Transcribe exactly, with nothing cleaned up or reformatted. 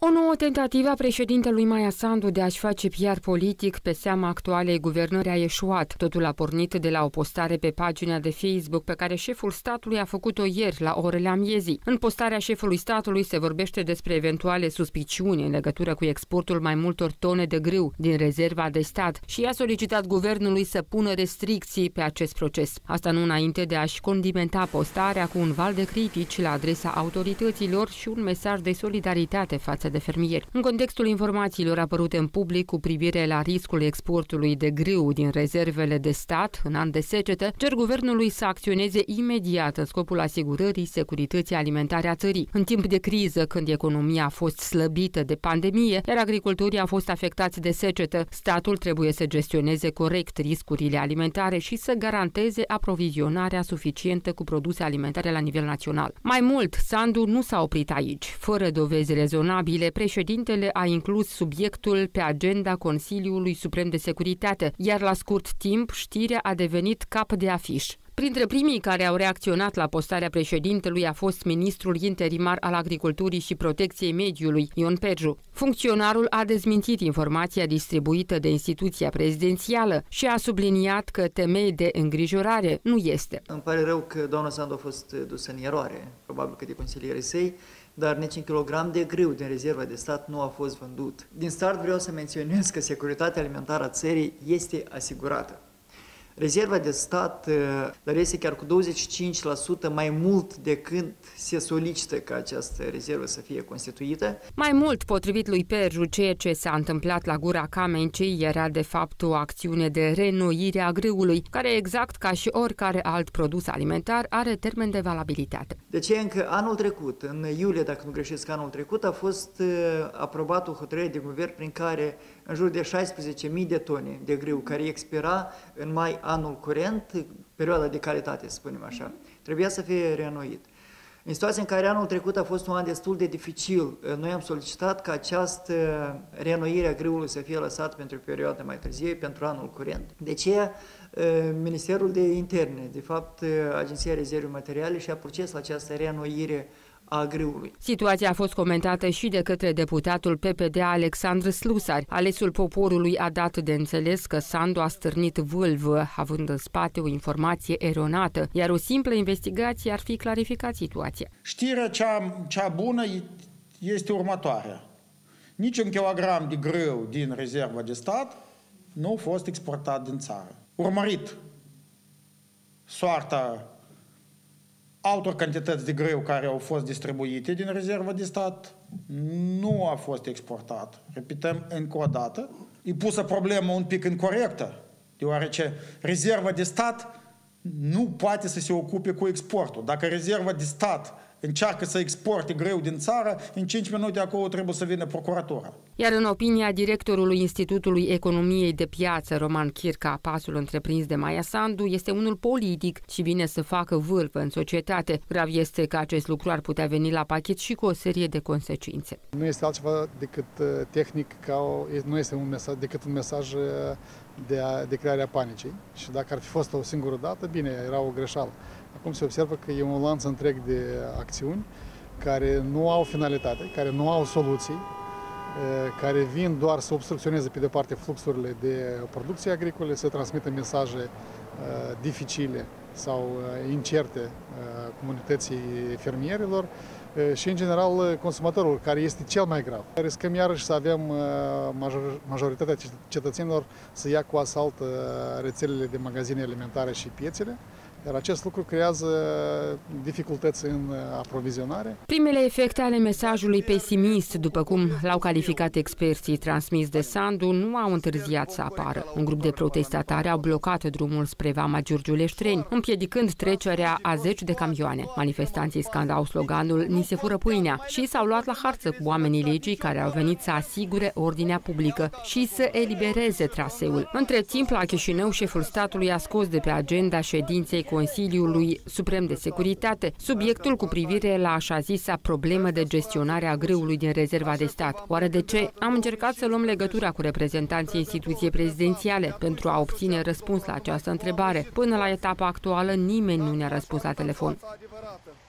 O nouă tentativă a președintelui Maia Sandu de a-și face P R politic pe seama actualei guvernări a eșuat. Totul a pornit de la o postare pe pagina de Facebook pe care șeful statului a făcut-o ieri la orele amiezii. În postarea șefului statului se vorbește despre eventuale suspiciuni în legătură cu exportul mai multor tone de grâu din rezerva de stat și a solicitat guvernului să pună restricții pe acest proces. Asta nu înainte de a-și condimenta postarea cu un val de critici la adresa autorităților și un mesaj de solidaritate față de fermieri. În contextul informațiilor apărute în public cu privire la riscul exportului de grâu din rezervele de stat în an de secetă, cer guvernului să acționeze imediat în scopul asigurării securității alimentare a țării. În timp de criză, când economia a fost slăbită de pandemie, iar agricultorii au fost afectați de secetă, statul trebuie să gestioneze corect riscurile alimentare și să garanteze aprovizionarea suficientă cu produse alimentare la nivel național. Mai mult, Sandu nu s-a oprit aici. Fără dovezi rezonabile, președintele a inclus subiectul pe agenda Consiliului Suprem de Securitate, iar la scurt timp știrea a devenit cap de afiș. Printre primii care au reacționat la postarea președintelui a fost ministrul interimar al Agriculturii și Protecției Mediului, Ion Perju. Funcționarul a dezmintit informația distribuită de instituția prezidențială și a subliniat că temei de îngrijorare nu este. Îmi pare rău că doamna Sandu a fost dusă în eroare, probabil că de consilierii săi, dar nici un kilogram de grâu din rezerva de stat nu a fost vândut. Din start vreau să menționez că securitatea alimentară a țării este asigurată. Rezerva de stat dar este chiar cu douăzeci și cinci la sută mai mult decât se solicită ca această rezervă să fie constituită. Mai mult, potrivit lui Perju, ceea ce s-a întâmplat la Gura Camencei era de fapt o acțiune de reînnoire a grâului, care exact ca și oricare alt produs alimentar are termen de valabilitate. De ce încă anul trecut, în iulie, dacă nu greșesc anul trecut, a fost aprobată o hotărâre de guvern prin care în jur de șaisprezece mii de tone de grâu care expira în mai anul curent, perioada de calitate, să spunem așa, trebuia să fie reînnoit. În situația în care anul trecut a fost un an destul de dificil, noi am solicitat ca această reînnoire a grâului să fie lăsată pentru o perioadă mai târziu, pentru anul curent. De aceea, Ministerul de Interne, de fapt, Agenția Rezervei Materiale și-a proces la această reînnoire a grâului. Situația a fost comentată și de către deputatul P P D Alexandru Slusari. Alesul poporului a dat de înțeles că Sandu a stârnit vâlvă, având în spate o informație eronată, iar o simplă investigație ar fi clarificat situația. Știrea cea, cea bună este următoarea. Niciun kilogram de grâu din rezerva de stat nu a fost exportat din țară. Urmărit soarta altor cantități de grâu care au fost distribuite din rezerva de stat nu a fost exportat. Repetăm încă o dată. E pusă problema un pic incorectă, deoarece rezerva de stat nu poate să se ocupe cu exportul. Dacă rezerva de stat încearcă să exporte grâu din țară, în cinci minute acolo trebuie să vină procuratura. Iar în opinia directorului Institutului Economiei de Piață, Roman Chirca, pasul întreprins de Maia Sandu este unul politic și vine să facă vârfă în societate. Grav este că acest lucru ar putea veni la pachet și cu o serie de consecințe. Nu este altceva decât tehnic, ca o, nu este un mesaj, decât un mesaj de, a, de crearea panicii. Și dacă ar fi fost o singură dată, bine, era o greșeală. Acum se observă că e un lanț întreg de acțiuni care nu au finalitate, care nu au soluții, care vin doar să obstrucționeze pe de parte fluxurile de producție agricole, să transmită mesaje dificile sau incerte comunității fermierilor și, în general, consumatorul, care este cel mai grav. Riscăm iarăși să avem majoritatea cetățenilor să ia cu asalt rețelele de magazine alimentare și piețele, iar acest lucru creează dificultăți în aprovizionare. Primele efecte ale mesajului pesimist, după cum l-au calificat experții transmis de Sandu, nu au întârziat să apară. Un grup de protestatari au blocat drumul spre Vama Giurgiulești-Treni, împiedicând trecerea a zeci de camioane. Manifestanții scandau sloganul "Ni se fură pâinea" și s-au luat la harță cu oamenii legii care au venit să asigure ordinea publică și să elibereze traseul. Între timp, la Chișinău, șeful statului a scos de pe agenda ședinței Consiliului Suprem de Securitate subiectul cu privire la așa zisa problemă de gestionare a grâului din rezerva de stat. Oare de ce? Am încercat să luăm legătura cu reprezentanții instituției prezidențiale pentru a obține răspuns la această întrebare. Până la etapa actuală, nimeni nu ne-a răspuns la telefon.